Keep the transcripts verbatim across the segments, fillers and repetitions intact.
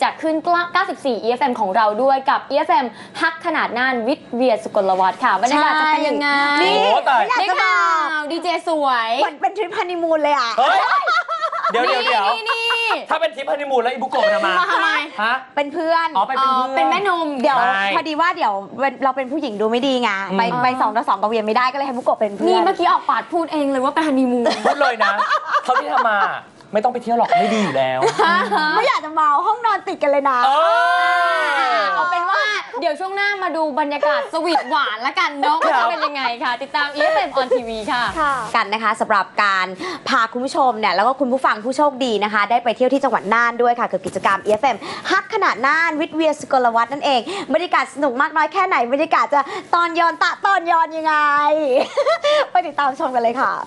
จัดขึ้น เก้าสิบสี่ อี เอฟ เอ็ม ของเราด้วยกับ อี เอฟ เอ็ม ฮักขนาดน่านวิทย์เวียสุกลวัฒน์ค่ะบรรยากาศจะเป็นยังไงนี่ได้ข่าวดีเจสวยเหมือนเป็นทริปฮันนีมูนเลยอ่ะเดี๋ยวเดี๋ยวเดี๋ยวถ้าเป็นทริปฮันนีมูนแล้วอีบุโกะจะมาทำไมฮะเป็นเพื่อนอ๋อเป็นเพื่อนเป็นแม่นมเดี๋ยวพอดีว่าเดี๋ยวเราเป็นผู้หญิงดูไม่ดีไงไปไปสองต่อสองกับเวียนไม่ได้ก็เลยให้บุโกะเป็นเพื่อนนี่เมื่อกี้ออกปากพูดเองเลยว่าเป็นฮันนีมูนพูดเลยนะเขาที่ทำมาไม่ต้องไปเที่ยวหรอกไม่ดีอยู่แล้วไม่อยากจะเมาห้องนอนติดกันเลยนะเอาเป็นว่าเดี๋ยวช่วงหน้ามาดูบรรยากาศสวีทหวานละกันเนาะว่าจะเป็นยังไงค่ะติดตาม อี เอฟ เอ็ม on ที วี ค่ะกันนะคะสำหรับการพาคุณผู้ชมเนี่ยแล้วก็คุณผู้ฟังผู้โชคดีนะคะได้ไปเที่ยวที่จังหวัดน่านด้วยค่ะกับกิจกรรม อี เอฟ เอ็ม ฮักขนาดน่านวิทย์เวียสุกลวัฒน์นั่นเองบรรยากาศสนุกมากน้อยแค่ไหนบรรยากาศจะตอนย้อนตะตอนย้อนยังไง ไปติดตามชมกันเลยค่ะ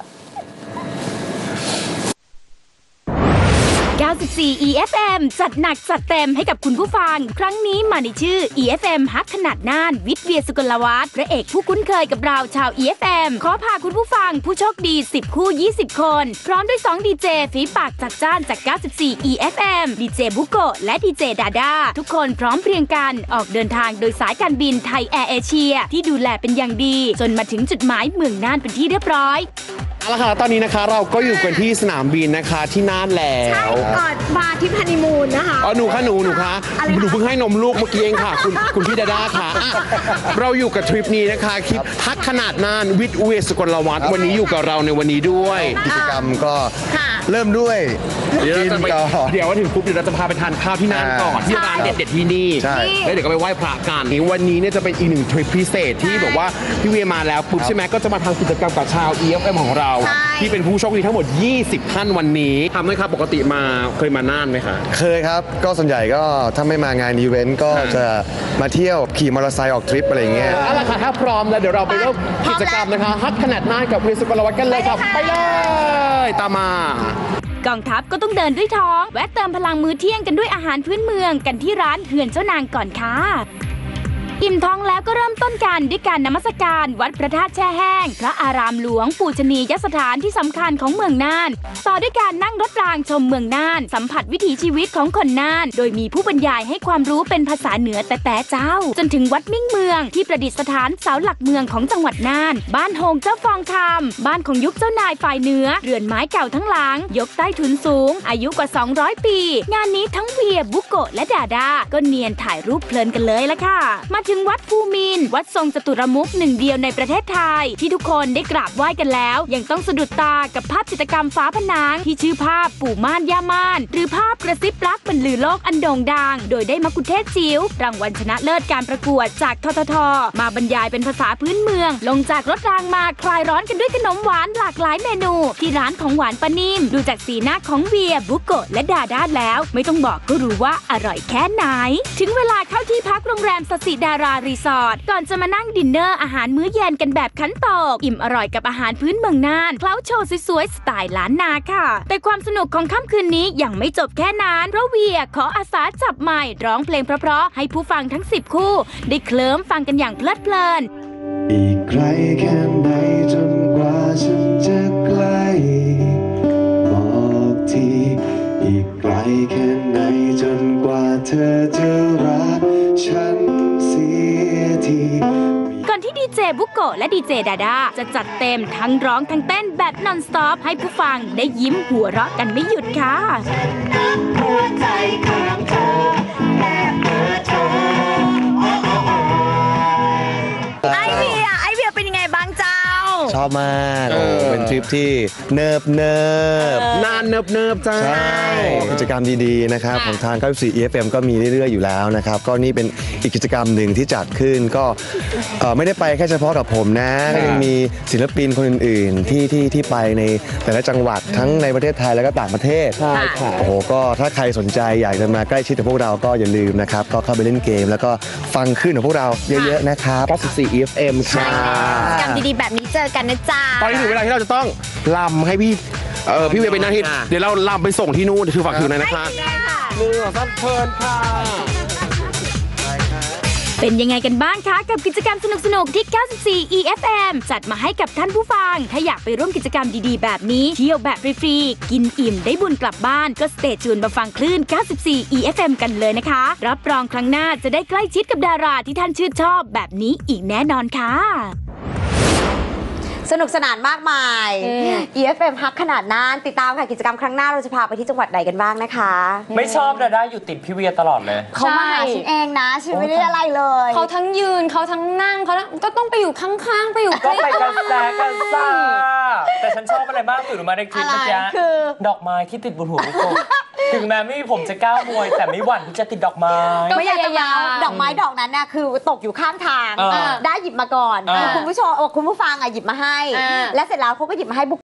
เก้าสิบสี่ อี เอฟ เอ็ม จัดหนักจัดเต็มให้กับคุณผู้ฟังครั้งนี้มาในชื่อ อี เอฟ เอ็ม ฮักขนาดน่านวิทย์เวียสุกลวัฒน์พระเอกผู้คุ้นเคยกับเราชาว อี เอฟ เอ็ม ขอพาคุณผู้ฟังผู้โชคดีสิบคู่ยี่สิบคนพร้อมด้วยสองดีเจฝีปากจัดจ้านจากเก้าสิบสี่ อี เอฟ เอ็ม ดีเจบุโกะและดีเจดาดาทุกคนพร้อมเพรียงกันออกเดินทางโดยสายการบินไทยแอร์เอเชียที่ดูแลเป็นอย่างดีจนมาถึงจุดหมายเมืองน่านเป็นที่เรียบร้อยเอาละค่ะตอนนี้นะคะเราก็อยู่กันที่สนามบินนะคะที่น่านแล้วก่อนมาทริปฮันนีมูนนะคะอ๋อหนูคะหนูหนูคะหนูเพิ่งให้นมลูกเมื่อกี้เองค่ะคุณคุณพี่ดาดาค่ะเราอยู่กับทริปนี้นะคะคลิปฮักขนาดน่านวิทย์เวียสุกลวัฒน์วันนี้อยู่กับเราในวันนี้ด้วยกิจกรรมก็เริ่มด้วยเดี๋ยวเราจะไปเดี๋ยวถึงปุ๊บเดี๋ยวเราจะพาไปทานข้าวที่น่านก่อนที่ร้านเด็ดๆที่นี่แล้วเดี๋ยวก็ไปไหว้พระกันวันนี้เนี่ยจะเป็นอีกหนึ่งทริปพิเศษที่บอกว่าพี่เวียมาแล้วปุ๊บใช่ไหมก็จะมาทำกิจกรรมกับชาว อี เอฟ เอ็ม ของเราที่เป็นผู้โชคดีทั้งหมดยี่สิบท่านวันนี้ทำไหมครับปกติมาเคยมาน่านไหมคะเคยครับก็ส่วนใหญ่ก็ถ้าไม่มางานอีเวนต์ก็จะมาเที่ยวขี่มอเตอร์ไซค์ออกทริปอะไรเงี้ยเอาละค่ะถ้าพร้อมแล้วเดี๋ยวเราไปเริ่มกิจกรรมนะคะฮักขนาดน่านกับเวียสุกลวัฒน์กันเลยครับไปเลยตามมากองทัพก็ต้องเดินด้วยท้องแวะเติมพลังมื้อเที่ยงกันด้วยอาหารพื้นเมืองกันที่ร้านเฮือนเจ้านางก่อนค่ะอิ่มท้องแล้วก็เริ่มต้นกันด้วยการนมัสการวัดพระธาตุแช่แห้งพระอารามหลวงปูชนียสถานที่สำคัญของเมืองน่านต่อด้วยการนั่งรถรางชมเมืองน่านสัมผัสวิถีชีวิตของคนน่านโดยมีผู้บรรยายให้ความรู้เป็นภาษาเหนือแต่แต่เจ้าจนถึงวัดมิ่งเมืองที่ประดิษฐานเสาหลักเมืองของจังหวัดน่านบ้านโฮงเจ้าฟองคำบ้านของยุคเจ้านายฝ่ายเหนือเรือนไม้เก่าทั้งหลังยกใต้ถุนสูงอายุกว่าสองร้อยปีงานนี้ทั้งเวียบุโกะและดาดาก็เนียนถ่ายรูปเพลินกันเลยละค่ะมาถึงวัดภูมิวัดทรงจตุรมุขหนึ่งเดียวในประเทศไทยที่ทุกคนได้กราบไหว้กันแล้วยังต้องสะดุดตากับภาพจิตรกรรมฝาผนังที่ชื่อภาพปู่ม่านย่าม่านหรือภาพกระซิบรักบรรลือโลกอันโด่งดังโดยได้มักคุเทศจิ๋วรางวัลชนะเลิศการประกวดจากทททมาบรรยายเป็นภาษาพื้นเมืองลงจากรถรางมาคลายร้อนกันด้วยขนมหวานหลากหลายเมนูที่ร้านของหวานปานิ่มดูจากสีหน้าของเวียบุโกะและดาดาแล้วไม่ต้องบอกก็รู้ว่าอร่อยแค่ไหนถึงเวลาเข้าที่พักโรงแรมสสิดารารีสอร์ทก่อนจะมานั่งดินเนอร์อาหารมื้อเย็นกันแบบขันโตกอิ่มอร่อยกับอาหารพื้นเมืองน่านเคล้าโชว์สวยๆสไตล์ล้านนาค่ะแต่ความสนุกของค่ำคืนนี้ยังไม่จบแค่นั้นเพราะเวียขออาสาจับไมค์ร้องเพลงเพราะๆให้ผู้ฟังทั้งสิบคู่ได้เคลิ้มฟังกันอย่างเพลิดเพลินอีกไกลแค่ไหนจนกว่าฉันจะใกล้บอกทีอีกไกลแค่ไหนจนกว่าเธอจะรักฉันเสียทีก่อนที่ดีเจบุโกะและดีเจดาดาจะจัดเต็มทั้งร้องทั้งเต้นแบบนอนสต็อปให้ผู้ฟังได้ยิ้มหัวเราะกันไม่หยุดค่ะหัวใจของเธอแค่เธอเธอไอเวียไอเวียเป็นยังไงบ้างเจ้าชอบมากโอ้เป็นทริปที่เนิบเนิบนานเนิบเนิบจ้าใช่กิจกรรมดีๆนะครับของทางเก้าสิบสี่ อี เอฟ เอ็ม ก็มีเรื่อยๆอยู่แล้วนะครับก็นี่เป็นอีกกิจกรรมหนึ่งที่จัดขึ้นก็ไม่ได้ไปแค่เฉพาะกับผมนะก็ยังมีศิลปินคนอื่นๆที่ที่ที่ไปในแต่ละจังหวัดทั้งในประเทศไทยแล้วก็ต่างประเทศใช่ค่ะโอ้โหก็ถ้าใครสนใจอยากจะมาใกล้ชิดกับพวกเราก็อย่าลืมนะครับก็เข้าไปเล่นเกมแล้วก็ฟังคลื่นของพวกเราเยอะๆนะครับเก้าสิบสี่ อี เอฟ เอ็ม ค่ะกิจกรรมดีๆแบบนี้เจอกันนะจ๊ะตอนนี้ถึงเวลาที่เราจะต้องลำให้พี่เออพี่เวย์เป็นหน้าที่เดี๋ยวเราลำไปส่งที่นู่นคือฝากถือหน่อยนะคะได้ค่ะหนึ่งสองสามเพลินค่ะเป็นยังไงกันบ้างคะกับกิจกรรมสนุกๆที่ เก้าสิบสี่ อี เอฟ เอ็ม จัดมาให้กับท่านผู้ฟัง ถ้าอยากไปร่วมกิจกรรมดีๆแบบนี้เที่ยวแบบฟรีๆกินอิ่มได้บุญกลับบ้านก็สเตจจูนมาฟังคลื่น เก้าสิบสี่ อี เอฟ เอ็ม กันเลยนะคะรับรองครั้งหน้าจะได้ใกล้ชิดกับดาราที่ท่านชื่นชอบแบบนี้อีกแน่นอนค่ะสนุกสนานมากมายอืมอี เอฟ เอ็ม ฮักขนาดนั้นติดตามค่ะกิจกรรมครั้งหน้าเราจะพาไปที่จังหวัดไหนกันบ้างนะคะไม่ชอบดาด้าอยู่ติดพี่เวียตลอดเลยเขามาหาฉันเองนะฉันไม่ได้อะไรเลยเขาทั้งยืนเขาทั้งนั่งเขาก็ต้องไปอยู่ข้างๆ ไปอยู่ใกก็ล้ไปกันแซะกันซ่าแต่ฉันชอบอะไรมากตื่นมาในคลิปเมื่อกี้คือดอกไม้ที่ติดบนหัวบุโกะถึงแม้ไม่มีผมจะก้าวมวย แต่ไม่หวั่นที่จะติดดอกไม้ไม่อยากจะมาดอกไม้ดอกนั้นน่ะคือตกอยู่ข้างทางเออได้หยิบมาก่อนเออคุณผู้ชมคุณผู้ฟังอ่ะหยิบมาให้อ่าและเสร็จแล้วเขาก็หยิบมาให้บุ